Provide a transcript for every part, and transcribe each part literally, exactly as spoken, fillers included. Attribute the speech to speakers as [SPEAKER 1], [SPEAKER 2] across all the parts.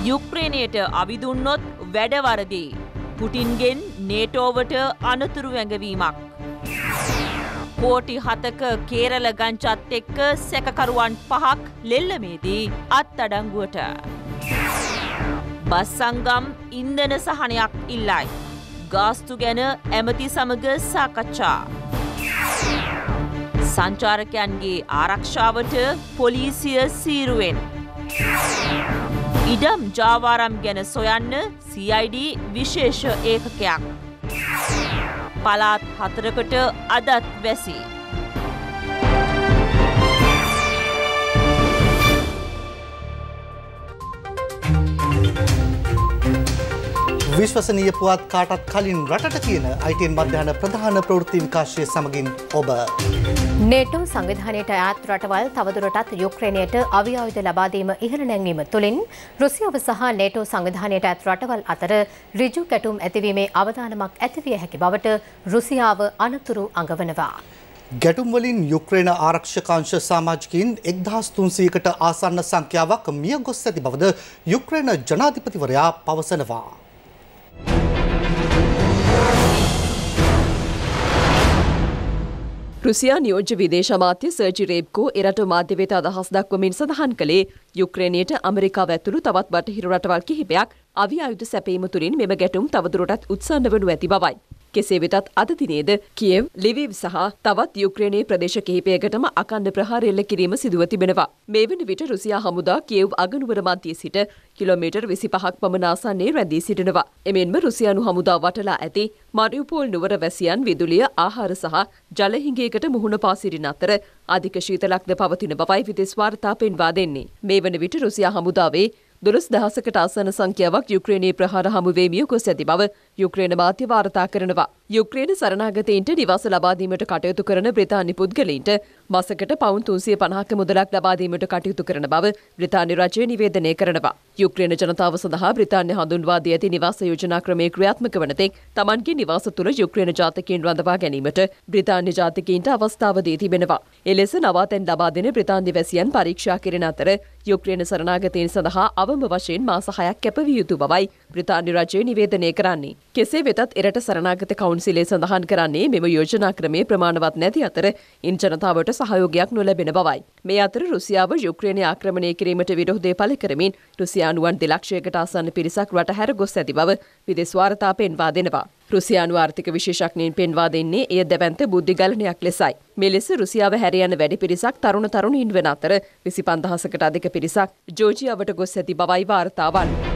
[SPEAKER 1] යුක්‍රේනයට අවිදුන්නොත් වැඩවරදී. පුටින්ගෙන් නේටෝවට අනතුරු වැඟවීමක්. කෝටි හතක කේරළ ගංචත් එක්ක සැකකරුවන් පහක් ලෙල්ලමේදී අත්අඩංගුවට. බස් සංගම් ඉන්ධන සහනයක් ඉල්ලයි. ගාස්තු ගැන ඇමති සමග සාකච්ඡා. සංචාරකයන්ගේ ආරක්ෂාවට පොලිසිය සීරුවෙන්. ඉඩම් ජාවාරම් ගැන සොයන්න සී අයි ඩී විශේෂ ඒකකයක්. පළාත් හතරකට අදත් වැසි.
[SPEAKER 2] විශ්වසනීය පුවත් කාටත් කලින් රටට කියන අයි ටී එන් මධ්‍යහන ප්‍රධාන ප්‍රවෘත්ති විකාශය සමගින් ඔබ
[SPEAKER 3] නේටෝ සංවිධානයට අයත් රටවල් තවදුරටත් යුක්‍රේනයට අවි ආයුධ ලබා දීම ඉහළ නැංවීම තුළින් රුසියාව සහ නේටෝ සංවිධානයට අයත් රටවල් අතර ඍජු ගැටුම් ඇතිවීමේ අවදානමක් ඇතිවිය හැකි බවට රුසියාව අනතුරු අඟවනවා.
[SPEAKER 2] ගැටුම් වලින් යුක්‍රේන ආරක්ෂකාංශ සමාජිකයින් එක්දහස් තුන්සීයකට ආසන්න සංඛ්‍යාවක් මිය ගොස් ඇති බවද යුක්‍රේන ජනාධිපතිවරයා පවසනවා.
[SPEAKER 4] රුසියා නියෝජ්‍ය විදේශ අමාත්‍ය සර්ජි රේබ්කෝ එරට මාධ්‍ය වෙත අදහස් දක්වමින් සඳහන් කළේ යුක්‍රේනයට ඇමරිකාව ඇතුළු තවත් බටහිර රටවල් කිහිපයක් අවි ආයුධ සැපයීම තුළින් මෙම ගැටුම් තවදුරටත් උත්සන්න වනු ඇති බවයි. කෙසේ වෙතත් අද දිනේද කියෙව්, ලිවිව් සහ තවත් යුක්‍රේනයේ ප්‍රදේශ කිහිපයකටම අකණ්ඩ ප්‍රහාර එල්ල කිරීම සිදුව තිබෙනවා. මේ වන විට රුසියා හමුදා කියෙව් අගනුවර මධ්‍යයේ සිට කිලෝමීටර් විසිපහක් පමණ ආසන්නයේ රැඳී සිටිනවා. එමෙන්ම රුසියානු හමුදා වටලා ඇති මාරියුපෝල් නුවර වැසියන් විදුලිය, ආහාර සහ ජල හිඟයකට මුහුණ පා සිටින අතර අධික ශීතලක්ද පවතින බවයි විදේශ වාර්තා පෙන්වා දෙන්නේ. මේ වන විට රුසියා හමුදාවේ දොළොස් දහසකට ආසන්න සංඛ්‍යාවක් යුක්‍රේනයේ ප්‍රහාර හමුවේ මිය ගොස් ඇති බව යුක්‍රේන මාධ්‍ය වාර්තා කරනවා. යුක්‍රේන සරණාගතයින්ට නිවාස ලබා දීමට කටයුතු කරන බ්‍රිතාන්‍ය පුද්ගලයින්ට මාසකට පවුන් තුන්සිය පනහක මුදලක් ලබා දීමට කටයුතු කරන බව බ්‍රිතාන්‍ය රජය නිවේදනය කරනවා. යුක්‍රේන ජනතාව සඳහා බ්‍රිතාන්‍ය හඳුන්වා දී ඇති නිවාස යෝජනා ක්‍රමයේ ක්‍රියාත්මක වන තෙක් තමන්ගේ නිවාස තුළ යුක්‍රේන ජාතිකයින් රඳවා ගැනීමට බ්‍රිතාන්‍ය ජාතිකයින්ට අවස්ථාව දී තිබෙනවා. එලෙස නවාතැන් ලබා දෙන බ්‍රිතාන්‍ය වැසියන් පරීක්ෂා කෙරෙන අතර යුක්‍රේන සරණාගතයින් සඳහා අවම වශයෙන් මාස හයක් කැපවිය යුතු බවයි බ්‍රිතාන්‍ය රජය නිවේදනය කරන්නේ. කෙසේ වෙතත් එරට සරණාගත කවුන්සිලේ සඳහන් කරන්නේ මෙම යෝජනා ක්‍රමයේ ප්‍රමාණවත් නැති අතර ඉන් ජනතාවට සහයෝගයක් නොලැබෙන බවයි. මේ අතර රුසියාව යුක්‍රේනය ආක්‍රමණය කිරීමට විරෝධය පළ කරමින් රුසියානුවන් දෙලක්ෂයකට ආසන්න පිරිසක් රට හැර ගොස් ඇති බව විදේශ වාර්තා පෙන්වා දෙනවා. රුසියානු ආර්ථික විශේෂඥයින් පෙන්වා දෙන්නේ එය දැවැන්ත බුද්ධි ගලනයක් ලෙසයි. මෙලෙස රුසියාව හැර යන වැඩි පිරිසක් තරුණ තරුණීන් වන අතර විසි පන්දහසකට අධික පිරිසක් ජෝර්ජියාවට ගොස් ඇති බවයි වාර්තා වන්නේ.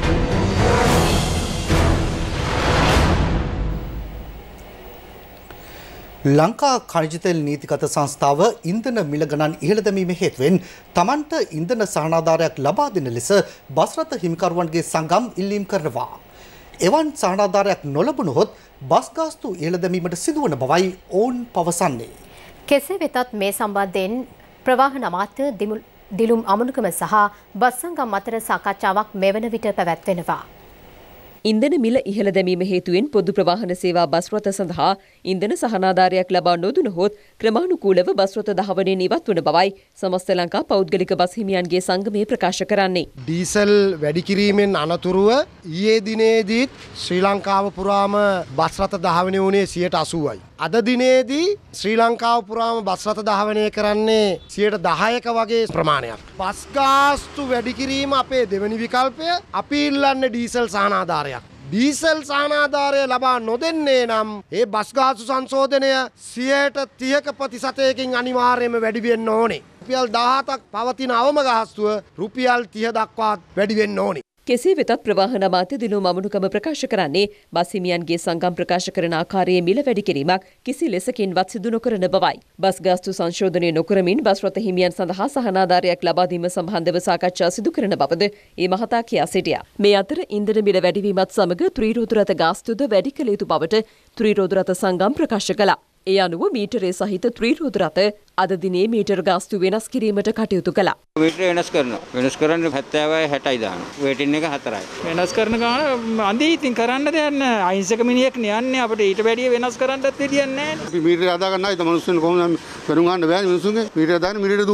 [SPEAKER 2] ලංකා ඛනිජ තෙල් නීතිගත සංස්ථාව ඉන්ධන මිල ගණන් ඉහළ දැමීම හේතුවෙන් තමන්ට ඉන්ධන සහනාධාරයක් ලබා දෙන ලෙස බස් රථ හිමිකරුවන්ගේ සංගම් ඉල්ලීම් කරනවා. එවන් සහනාධාරයක් නොලබුණහොත් බස් ගාස්තු ඉහළ දැමීමට සිදුවන බවයි ඔවුන් පවසන්නේ.
[SPEAKER 3] කෙසේ වෙතත් මේ සම්බන්ධයෙන් ප්‍රවාහන අමාත්‍ය දිලුම් අමනුකම සහ බස් සංගම් අතර සාකච්ඡාවක් මෙවන විට පැවැත්වෙනවා.
[SPEAKER 4] ඉන්ධන මිල ඉහළ දැමීම හේතුවෙන් පොදු ප්‍රවාහන සේවා බස් රථ සඳහා ඉන්ධන සහනාධාරයක් ලබා නොදුනහොත් ක්‍රමානුකූලව බස් රථ දහවණයෙන් ඉවත් වන බවයි සමස්ත ලංකා පෞද්ගලික බස් හිමියන්ගේ සංගමය ප්‍රකාශ කරන්නේ.
[SPEAKER 5] ඩීසල් වැඩි කිරීමෙන් අනතුරුව ඊයේ දිනේදීත් ශ්‍රී ලංකාව පුරාම බස් රථ දහවණය වුණේ සියයට අසූවයි. අද දිනේදී ශ්‍රී ලංකාව පුරාම බස් රථ දහවණය කරන්නේ සියයට දහයක වගේ ප්‍රමාණයක්. බස් ගාස්තු වැඩි කිරීම අපේ දෙවැනි විකල්පය. අපි ඉල්ලන්නේ ඩීසල් සහනාධාරයක්. ඩීසල් සහනාධාරය ලබා නොදෙන්නේ නම් ඒ බස් ගාස්තු සංශෝධනය සියයට තිහක ප්‍රතිශතයකින් අනිවාර්යයෙන්ම වැඩි වෙන්න ඕනේ. රුපියල් දහහතක් පවතින අවම ගාස්තුව රුපියල් තිහ දක්වා වැඩි වෙන්න ඕනේ.
[SPEAKER 4] කෙසේ වෙතත් ප්‍රවාහන අමාත්‍ය දිලුම් අමනුකම ප්‍රකාශ කරන්නේ බස් හිමියන්ගේ සංගම් ප්‍රකාශ කරන ආකාරයේ මිල වැඩි කිරීමක් කිසි ලෙසකින්වත් සිදු නොකරන බවයි. බස් ගාස්තු සංශෝධනය නොකරමින් බස් රථ හිමියන් සඳහා සහනාධාරයක් ලබා දීම සම්බන්ධව සාකච්ඡා සිදු කරන බවද ඒ මහතා කියා සිටියා. මේ අතර ඉන්ධන මිල වැඩිවීමත් සමග ත්‍රිරෝද රථ ගාස්තුද වැඩි කළ යුතු බවට ත්‍රිරෝද රථ සංගම් ප්‍රකාශ කළා. ඒ අනුව මීටරේ සහිත ත්‍රිරෝද රථ අද දිනේ මීටර ගාස්තු වෙනස් කිරීමට කටයුතු කළා.
[SPEAKER 6] මීටර වෙනස් කරනවා. වෙනස් කරන්නේ හැත්තෑවයි හැටයි දානවා. වේටින් එක හතරයි. වෙනස් කරන ගාන අන්දි ඉතින් කරන්න දෙයක් නැහැ. අහිංසක මිනිහෙක් නියන්නේ අපිට ඊට වැඩිය වෙනස් කරන්නත් දෙයක් නැහැ.
[SPEAKER 7] අපි මීටර හදා ගන්නයි තමයි මිනිස්සුන් කොහොමද පෙරුම් ගන්න බෑ මිනිස්සුන්ගේ මීටර දාන මීටර දුවනවා.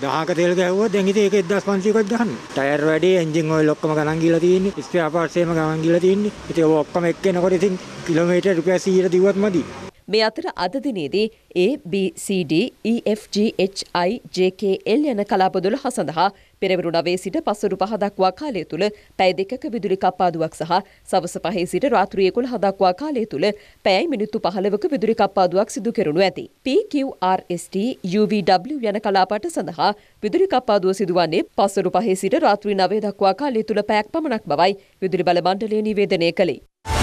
[SPEAKER 6] දහක තෙල් ගැහුවොත් දැන් ඉතින් ඒක එක්දාස් පන්සීයකට දාන්න. ටයර් වැඩි, එන්ජින් ඔයිල් ඔක්කොම ගණන් ගිහලා තියෙන්නේ. ස්පෙයා පාර්ට්ස් එහෙම ගණන් ගිහලා තියෙන්නේ. ඉතින් ඔය ඔක්කොම එක්කෙනකොට ඉතින් කිලෝමීටර් රුපියල් සීයට දිව්වත් මදි.
[SPEAKER 4] මේ අතර අද දිනේදී A, B, C, D, E, F, G, H, I, J, K, L යන කලාප දොළහ සඳහා පෙරවරු නවය සිට පස්වරු පහ දක්වා කාලය තුල පැය දෙකක විදුලි කප්පාදුවක් සහ සවස පහේ සිට රාත්‍රී එකොළහ දක්වා කාලය තුල පැයයි මිනිත්තු පහළොවක විදුලි කප්පාදුවක් සිදු කෙරුණු ඇති. P, Q, R, S, T, U, V, W යන කලාපට සඳහා විදුලි කප්පාදුව සිදුවන්නේ පස්වරු පහේ සිට රාත්‍රී නවය දක්වා කාලය තුල පැයක් පමණක් බවයි විදුලි බල මණ්ඩලය නිවේදනය කළේ.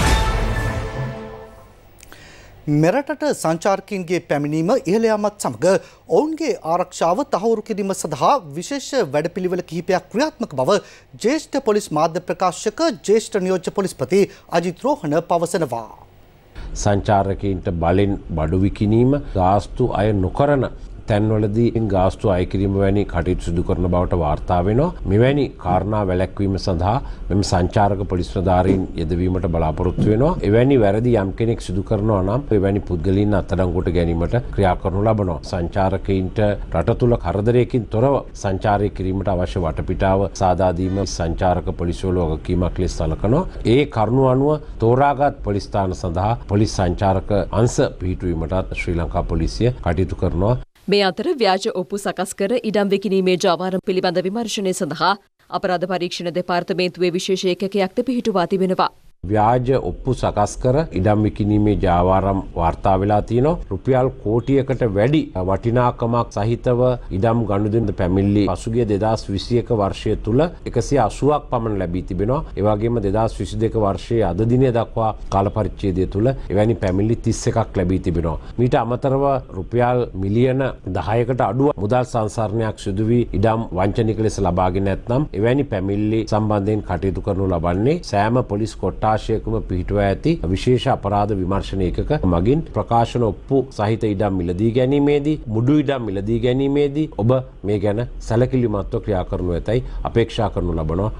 [SPEAKER 2] මෙරටට සංචාරකයන්ගේ පැමිණීම ඉහළ යාමත් සමග ඔවුන්ගේ ආරක්ෂාව තහවුරු කිරීම සඳහා විශේෂ වැඩපිළිවෙල කිහිපයක් ක්‍රියාත්මක බව ජ්‍යෙෂ්ඨ පොලිස් මාධ්‍ය ප්‍රකාශක ජ්‍යෙෂ්ඨ නියෝජ්‍ය පොලිස්පති අජිත් රෝහණ පවසනවා.
[SPEAKER 7] සංචාරකයන්ට බලෙන් බඩු විකිණීම, ගාස්තු අය නොකරන තැන්වලදී ගාස්තු අය කිරීම වැනි කටයුතු සිදු කරන බවට වාර්තා වෙනවා. මෙවැනි කාරණා වැළැක්වීම සඳහා මෙම සංචාරක පොලිස් නිලධාරීන් යෙදවීමට බලාපොරොත්තු වෙනවා. එවැනි වැරදි යම් කෙනෙක් සිදු කරනවා නම් එවැනි පුද්ගලයන් අත්අඩංගුවට ගැනීමට ක්‍රියා කරනු ලබනවා. සංචාරකයින්ට රට තුළ කරදරයකින් තොරව සංචාරය කිරීමට අවශ්‍ය වටපිටාව සාදා දීම සංචාරක පොලිසිවල වගකීමක් ලෙස සලකනවා. ඒ කරුණු අනුව තෝරාගත් පොලිස් ස්ථාන සඳහා පොලිස් සංචාරක අංශ පිහිටුවීමටත් ශ්‍රී ලංකා පොලිසිය කටයුතු කරනවා.
[SPEAKER 4] මේ අතර ව්‍යාජ ඔප්පු සකස් කර ඉඩම් විකිණීමේ ජාවාරම් පිළිබඳ විමර්ශනය සඳහා අපරාධ පරීක්ෂණ දෙපාර්තමේන්තුවේ විශේෂ ඒකකයක්ද පිහිටුවා තිබෙනවා.
[SPEAKER 7] ව්‍යාජ ඔප්පු සකස් කර ඉඩම් විකිණීමේ ජාවාරම් වාර්තා වෙලා තියෙනවා. රුපියල් කෝටියකට වැඩි වටිනාකමක් සහිතව ඉඩම් ගනුදෙනු පැමිණිලි පසුගිය දෙදාස් විසිඑක වර්ෂය තුල එකසිය අසූවක් පමණ ලැබී තිබෙනවා. ඒ වගේම දෙදාස් විසිදෙක වර්ෂයේ අද දිනය දක්වා කාල පරිච්ඡේදය තුල එවැනි පැමිණිලි තිස් එකක් ලැබී තිබෙනවා. මීට අමතරව රුපියල් මිලියන දහයකට අඩු මුදල් සංසරණයක් සිදු වී ඉඩම් වංචනික ලෙස ලබාගෙන නැත්නම් එවැනි පැමිණිලි සම්බන්ධයෙන් කටයුතු කරනු ලබන්නේ සෑම පොලිස් කොට්ටාශයකම පිහිටුවා ඇති විශේෂ අපරාධ විමර්ශන ඒකක මගින් ප්‍රකාශන ඔප්පු සහිත ඉඩම් මිලදී ගැනීමේදී මුඩු ඉඩම් මිලදී ගැනීමේදී ඔබ මේ ගැන සැලකිලිමත්ව ක්‍රියා කරනු ඇතයි අපේක්ෂා කරනු ලබනවා.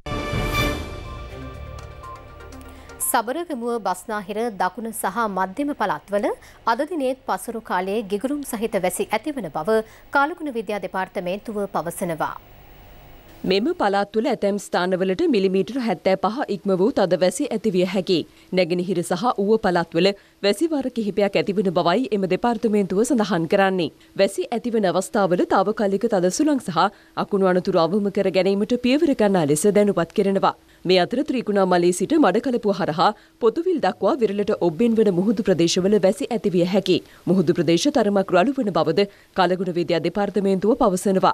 [SPEAKER 3] සබරගමුව බස්නාහිර දකුණ සහ මධ්‍යම පළාත්වල අද දිනේත් පසුරු කාලයේ ගිගුරුම් සහිත වැසි ඇතිවන බව කාලගුණ විද්‍යා දෙපාර්තමේන්තුව පවසනවා.
[SPEAKER 4] මෙම පළාත් තුළ ඇතැම් ස්ථානවලට මිලිමීටර හැත්තෑ පහ ඉක්ම වූ තද වැසි ඇතිවිය හැකි. නැගෙනහිර සහ ඌව පළාත්වල වැසිවර කිහිපයක් ඇතිවන බවයි එම දෙපාර්තමේන්තුව සඳහන් කරන්නේ. වැසි ඇතිවන අවස්ථාවල තාවකාලික තද සුළං සහ අකුණු අනතුරු අවම කර ගැනීමට පියවර ගන්නා ලෙස දැනුවත් කරනවා. මේ අතර ත්‍රිකුණාමලයේ සිට මඩකලපුව හරහා පොතුවිල් දක්වා විරලට ඔබ්බෙන් වන මුහුදු ප්‍රදේශවල වැසි ඇතිවිය හැකි. මුහුදු ප්‍රදේශ තරමක් රළු වන බවද කාලගුණ විද්‍යා දෙපාර්තමේන්තුව පවසනවා.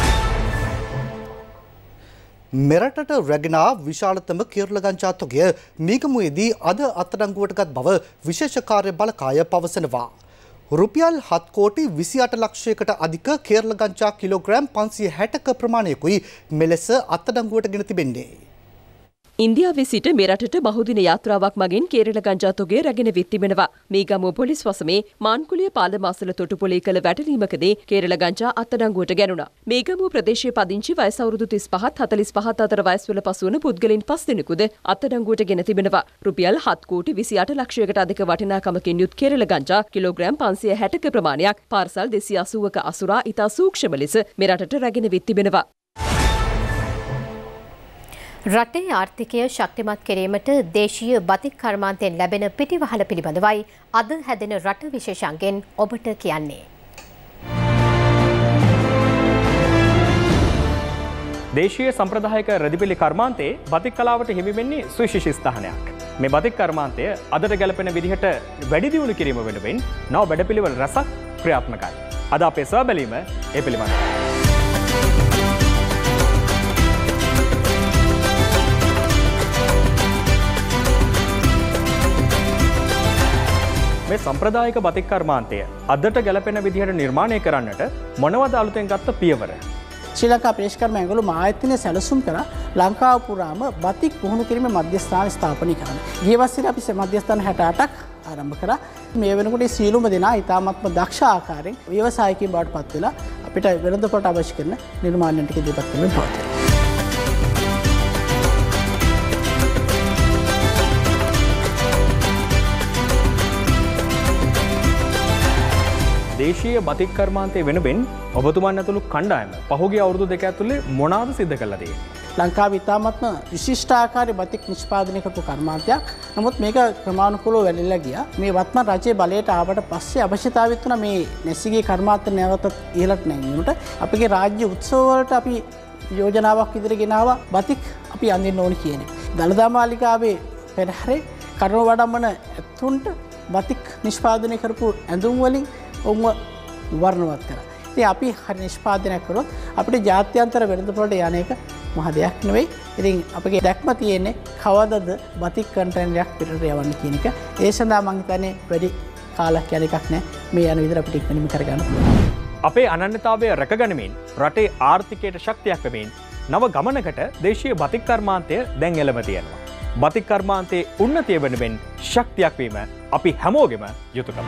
[SPEAKER 2] මෙරටට රැගෙන විශාලතම කේරළ ගංජා තොගය මීගමුවේදී අද අත්අඩංගුවටගත් බව විශේෂ කාර්ය බළකාය පවසනවා. රුපියල් හත් කෝටි විසිඅට ලක්ෂයකට අධික කේරළ ගංජා කිලෝග්‍රෑම් පන්සිය හැටක ප්‍රමාණයකුයි මෙලෙස අත්අඩංගුවට ගෙන තිබෙන්නේ.
[SPEAKER 4] ඉන්දියාවේ සිට මෙරටට බහුදින යාත්‍රාවක් මගින් කේරළ ගංජා තොගය රැගෙන විත් තිබෙනවා. මීගමුව පොලිස් වසමේ මාන්කුලිය පාලම අසල තොටුපොලේ කළ වැටලීමකදී කේරළ ගංජා අත්අඩංගුවට ගැනුණා. මීගමුව ප්‍රදේශයේ පදිංචි වයස අවුරුදු තිස් පහත් හතලිස් පහත් අතර වයස්වල පසුවන පුද්ගලයන් පස් දෙනෙකුද අත්අඩංගුවට ගෙන තිබෙනවා. රුපියල් හත් කෝටි විසිඅට ලක්ෂයකට අධික වටිනාකමකින් යුත් කේරළ ගංජා කිලෝග්‍රෑම් පන්සිය හැටක ප්‍රමාණයක් පාර්සල් දෙසිය අසූවක අසුරා ඉතා සූක්ෂම ලෙස මෙරටට රැගෙන විත් තිබෙනවා.
[SPEAKER 3] රටේ ආර්ථිකය ශක්තිමත් කිරීමට දේශීය බතික් කර්මාන්තයෙන් ලැබෙන පිටිවහල පිළිබඳවයි අද හැදෙන රට විශේෂඥයන් ඔබට කියන්නේ.
[SPEAKER 8] දේශීය සම්ප්‍රදායික රෙදිපිලි කර්මාන්තයේ බතික් කලාවට හිමි වෙන්නේ සුවිශේෂී ස්ථානයක්. මේ බතික් කර්මාන්තය අදට ගැලපෙන විදිහට වැඩි දියුණු කිරීම වෙනුවෙන් නව වැඩපිළිවෙළ රැසක් ක්‍රියාත්මකයි. අද අපේ සොයා බැලීම ඒ පිළිබඳව. මේ සම්ප්‍රදායික බතික් කර්මාන්තය අදට ගැලපෙන විදිහට නිර්මාණය කරන්නට මොනවද අලුතෙන් ගත්ත පියවර?
[SPEAKER 9] ශ්‍රී ලංකා ප්‍රේෂ්කර්ම ඇඟලු මායතනය සැලසුම් කර ලංකාව පුරාම බතික් පුහුණු කිරීමේ මධ්‍යස්ථාන ස්ථාපනය කරන්න. ගිය වසරේ අපි මධ්‍යස්ථාන හැට අටක් ආරම්භ කරා. මේ වෙනකොට සියලුම දෙනා ඉතාමත්ම දක්ෂ ආකාරයෙන් ව්‍යවසායකයන් බවට පත් වෙලා අපිට වෙළඳපොළට අවශ්‍ය කරන නිර්මාණ ටික ඉදිරිපත් කරමින් පවතිනවා.
[SPEAKER 8] දේශීය බතික් කර්මාන්තය වෙනුවෙන් ඔබතුමන් ඇතුළු කණ්ඩායම පහුගිය අවුරුදු දෙක ඇතුළේ මොනවාද සිද්ධ කළා තියෙන්නේ?
[SPEAKER 9] ලංකාවේ ඉතාමත්ම විශිෂ්ටාකාරී බතික් නිෂ්පාදනය කරපු කර්මාන්තයක්. නමුත් මේක ක්‍රමානුකූලව වැඩිලා ගියා. මේ වත්මන් රජයේ බලයට ආවට පස්සේ අවශ්‍යතාවයක් තුන මේ නැසිගේ කර්මාන්ත නැවතත් ඉහළට නැංවීමට අපගේ රාජ්‍ය උත්සව වලට අපි යෝජනාවක් ඉදිරියට ගෙනාවා බතික් අපි අඳින්න ඕනි කියන එක. දළදා මාලිගාවේ පෙරහැරේ කරුණ වඩම්මන ඇතුන්ට බතික් නිෂ්පාදනය කරපු ඇඳුම් වලින් ඔවුන්ව වර්ණවත් කරා. ඉතින් අපි හරි නිෂ්පාදනයක් කරොත් අපිට ජාත්‍යන්තර වෙළඳපොළට යන එක මහ දෙයක් නෙවෙයි. ඉතින් අපගේ දැක්ම තියෙන්නේ කවදද බතික් කන්ටේනරයක් පිටට යවන්න කියන එක. ඒ සඳහා මම හිතන්නේ වැඩි කාලයක් යන එකක් නෑ. මේ යන විදිහට අපිට ඉක්මනින්ම කරගන්න පුළුවන්.
[SPEAKER 8] අපේ අනන්‍යතාවය රැකගනිමින් රටේ ආර්ථිකයට ශක්තියක් වෙමින් නව ගමනකට දේශීය බතික් කර්මාන්තය දැන් එළඹ තියෙනවා. බතික් කර්මාන්තයේ උන්නතිය වෙනුවෙන් ශක්තියක් වීම අපි හැමෝගෙම යුතුයකම.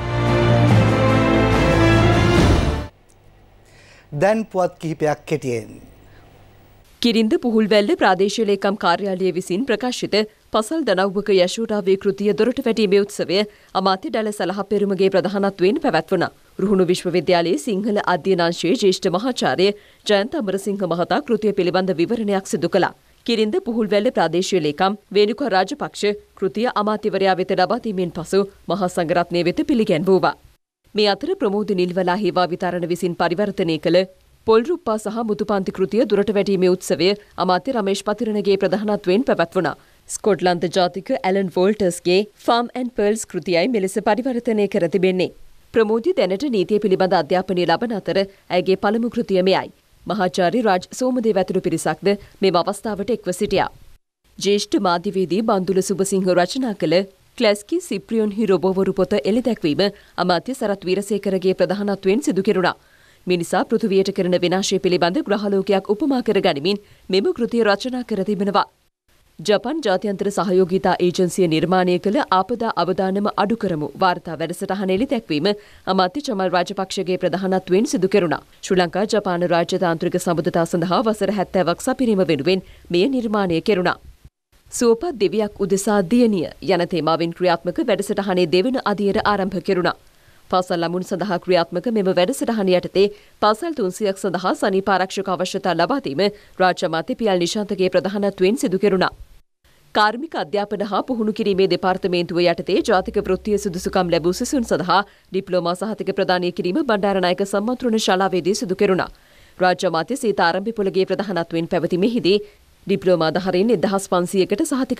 [SPEAKER 2] දැන් පුවත් කිහිපයක් කෙටියෙන්.
[SPEAKER 4] කිරින්ද පුහුල්වැල්ල ප්‍රාදේශීය ලේකම් කාර්යාලය විසින් ප්‍රකාශිත පසල් දනව්වක යශෝඩාවේ කෘතිය දොරට වැටීමේ උත්සවය අමාත්‍ය ඩැල සලහ පෙරුමගේ ප්‍රධානත්වයෙන් පැවැත්වුණා. රුහුණු විශ්වවිද්‍යාලයේ සිංහල අධ්‍යනාංශයේ ජ්‍යෙෂ්ඨ මහාචාර්ය ජයන්ත අමරසිංහ මහතා කෘතිය පිළිබඳ විවරණයක් සිදු කළා. කිරින්ද පුහුල්වැල්ල ප්‍රාදේශීය ලේකම් වේණුක රාජපක්ෂ කෘතිය අමාත්‍යවරයා වෙත ලබා දීමෙන් පසු මහා සංඝරත්නය වෙත පිළිගැන්වුවා. මේ අතර ප්‍රමෝද නිල්වලා හේවා විතරණ විසින් පරිවර්තනය කළ පොල්රුප්පා සහ මුතුපන්ති කෘතිය දුරට වැටීමේ උත්සවය අමාත්‍ය රමේෂ් පතිරණගේ ප්‍රධානත්වයෙන් පැවැත්වුණා. ස්කොට්ලන්ත ජාතික ඇලන් වෝල්ටර්ස්ගේ ෆාම් ඇන්ඩ් පර්ල්ස් කෘතියයි මෙලෙස පරිවර්තනය කර තිබෙන්නේ. ප්‍රමෝදි දැනට නීතිය පිළිබඳ අධ්‍යාපනය ලබන අතර ඇගේ පළමු කෘතිය මෙයයි. මහාචාර්ය රාජ් සෝමදේව ඇතුළු පිරිසක්ද මෙම අවස්ථාවට එක්ව සිටියා. ජ්‍යෙෂ්ඨ මාධ්‍යවේදී බන්දුල සුබසිංහ රචනා කළ ක්ලැස්කි සිප්‍රියොන් හි රොබෝවරු පොත එළිදැක්වීම අමාත්‍ය සරත් වීරසේකරගේ ප්‍රධානත්වයෙන් සිදු කෙරුණා. මිනිසා පෘථුවියට කරන විනාශය පිළිබඳ ග්‍රහලෝකයක් උපමා කර ගනිමින් මෙම කෘතිය රචනා කර තිබෙනවා. ජපන් ජාත්‍යන්තර සහයෝගීතා ඒජන්සිය නිර්මාණය කළ ආපදා අවදානම අඩු කරමු වාර්තා වැඩසටහන එළිදැක්වීම අමාත්‍ය චමල් රාජපක්ෂගේ ප්‍රධානත්වයෙන් සිදු කෙරුණා. ශ්‍රී ලංකා ජපාන රාජ්‍යතාන්ත්‍රික සම්බන්ධතා සඳහා වසර හැත්තෑවක් සපිරීම වෙනුවෙන් මෙය නිර්මාණය කෙරුණා. සුවපත් දෙවියක් උදෙසා දියණිය යන තේමාවෙන් ක්‍රියාත්මක වැඩසටහනේ දෙවන අදියර ආරම්භ කෙරුණා. පාසල් ළමුන් සඳහා ක්‍රියාත්මක මෙම වැඩසටහන යටතේ පාසල් තුන්සියයක් සඳහා සනීප ආරක්ෂක අවශ්‍යතා ලබා දීම රාජ්‍ය අමාත්‍ය පියල් නිශාන්තගේ ප්‍රධානත්වයෙන් සිදු කෙරුණා. කාර්මික අධ්‍යාපන හා පුහුණු කිරීමේ දෙපාර්තමේන්තුව යටතේ ජාතික වෘත්තීය සුදුසුකම් ලැබූ සිසුන් සඳහා ඩිප්ලෝමා සහතික ප්‍රදානය කිරීම බණ්ඩාරනායක සම්මන්ත්‍රණ ශාලාවේදී සිදු කෙරුණා. රාජ්‍ය අමාත්‍ය සීතා ආරම්භපොළගේ ප්‍රධානත්වයෙන් පැවති මෙහිදී ඩිප්ලෝමා දහරෙන් එක්දහස් පන්සියයකට සහතික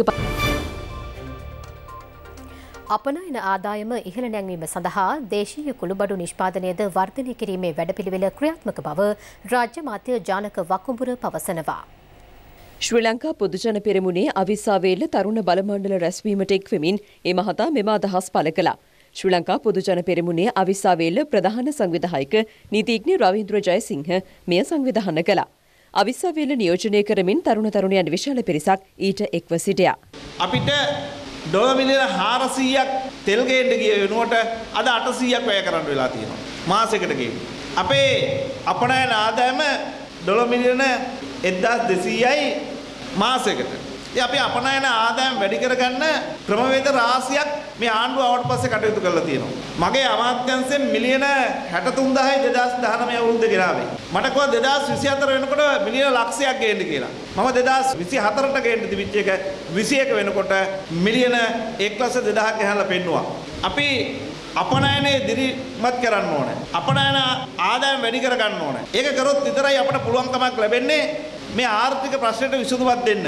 [SPEAKER 3] අපනයන ආදායම ඉහළ නැංවීම සඳහා දේශීය කුළුබඩු නිෂ්පාදනයද වර්ධනය කිරීමේ වැඩපිළිවෙල ක්‍රියාත්මක බව රාජ්‍ය මාත්‍ය ජානක වකුඹුර පවසනවා.
[SPEAKER 4] ශ්‍රී ලංකා පොදුජන පෙරමුණේ අවිස්සාවේල්ල තරුණ බලමණ්ඩල රැස්වීමට එක්වෙමින් ඒ මහතා මෙම අදහස් පළ කළා. ශ්‍රී ලංකා පොදුජන පෙරමුණේ අවිස්සාවේල්ල ප්‍රධාන සංවිධායක නීතිඥ රවීන්ද්‍ර ජයසිංහ මෙය සංවිධානය කළා. අවිස්සාවේල්ල නියෝජනය කරමින් තරුණ තරුණයන් විශාල පිරිසක් ඊට එක්ව සිටියා.
[SPEAKER 10] අපිට ඩොලර් මිලියන හාරසීයක් තෙල් ගේන්න ගිය වෙනුවට අද අටසීයක් වැය කරන්න වෙලා තියෙනවා මාසෙකට ගේන්න. අපේ අපනයන ආදායම ඩොලර් මිලියන එක්දහස් දෙසීයයි මාසෙකට. ඉතින් අපි අපනයන ආදායම වැඩි කරගන්න ක්‍රමවේද රාශියක් මේ ආණ්ඩුව ආවට පස්සේ කටයුතු කරලා තියෙනවා. මගේ අමාත්‍යාංශයෙන් මිලියන හැට තුන් දහසයි දෙදාස් දහනවය අවුරුද්ද ගෙනාවේ. මට කිව්වා දෙදාස් විසි හතර වෙනකොට මිලියන ලක්ෂයක් ගේන්න කියලා. මම දෙදාස් විසි හතරට ගේන්න තිබිච්ච එක විසි එක වෙනකොට මිලියන එක් ලක්ෂ දෙදහසක් ගෙනල්ලා පෙන්නුවා. අපි අපනයනේ දිරිමත් කරන්න ඕනේ. අපනයන ආදායම වැඩි කර ගන්න ඕනේ. ඒක කරොත් විතරයි අපට පුළුවන්කමක් ලැබෙන්නේ මේ ආර්ථික ප්‍රශ්නෙට විසඳුමක් දෙන්න.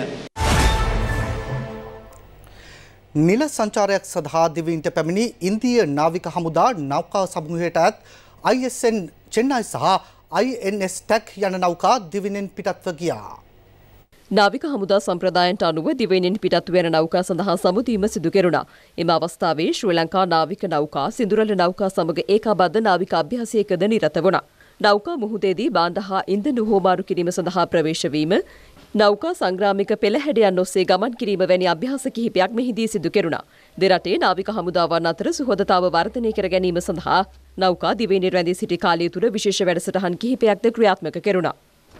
[SPEAKER 2] නිල සංචාරයක් සඳහා දිවයිනට පැමිණි ඉන්දිය නාවික හමුදා නෞකා සමූහයට අයත් I S N චෙන්නයි සහ I N S ටැක් යන නෞකා දිවයිනෙන් පිටත්ව ගියා.
[SPEAKER 4] නාවික හමුදා සම්ප්‍රදායන්ට අනුව දිවයිනෙන් පිටත් වෙන නෞකා සඳහා සමුදීම සිදු කෙරුණා. එම අවස්ථාවේ ශ්‍රී ලංකා නාවික නෞකා සිඳුරල නෞකා සමග ඒකාබද්ධ නාවික අභ්‍යාසයකද නිරත වුණා. නෞකා මුහුදේදී බාණ්ඩ හා ඉන්ධන හෝමාරු කිරීම සඳහා ප්‍රවේශ වීම, නෞකා සංග්‍රාමික පෙළහැඩයන් ඔස්සේ ගමන් කිරීම වැනි අභ්‍යාස කිහිපයක් මෙහිදී සිදු කෙරුණා. දෙරටේ නාවික හමුදාවන් අතර සුහදතාව වර්ධනය කර ගැනීම සඳහා නෞකා දිවයිනේ රැඳී සිටි කාලය තුළ විශේෂ වැඩසටහන් කිහිපයක්ද ක්‍රියාත්මක කෙරුණා.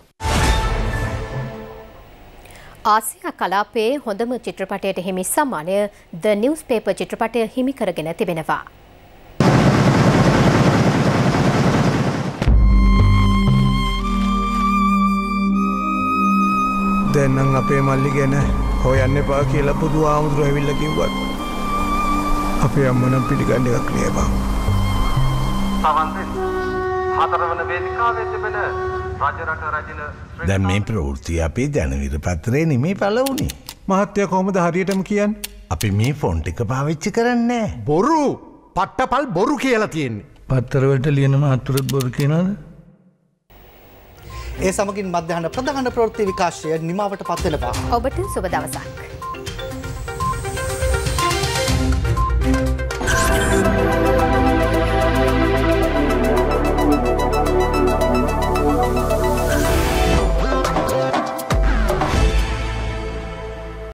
[SPEAKER 3] ආසියා කලාපයේ හොඳම චිත්‍රපටයට හිමි සම්මානය ද නිවුස්පේපර් චිත්‍රපටය හිමි කරගෙන තිබෙනවා.
[SPEAKER 11] දැන් නම් අපේ මල්ලි ගැන හොයන්න එපා කියලා බුදු ආමුදුර ඇවිල්ලා කිව්වත් අපේ අම්මා නම් පිළිගන්න එකක් නෑ බං.
[SPEAKER 12] සමන්තේ හතරවන වේදිකාවේ තිබෙන රජරට රජින
[SPEAKER 13] දැන් මේ ප්‍රවෘත්ති අපේ ජනවිර පත්‍රයේ නෙමෙයි පළවුනේ.
[SPEAKER 11] මහත්තයා කොහොමද හරියටම කියන්නේ?
[SPEAKER 13] අපි මේ ෆොන්ට් එක පාවිච්චි කරන්නේ
[SPEAKER 11] බොරු පට්ටපල් බොරු කියලා තියෙන්නේ.
[SPEAKER 13] පත්තරවලට ලියන මාතෘත් බොරු කියනවද?
[SPEAKER 2] ඒ සමගින් මධ්‍යහන ප්‍රධාන ප්‍රවෘත්ති විකාශය නිමාවට පත් වෙනවා.
[SPEAKER 3] ඔබට සුබ දවසක්.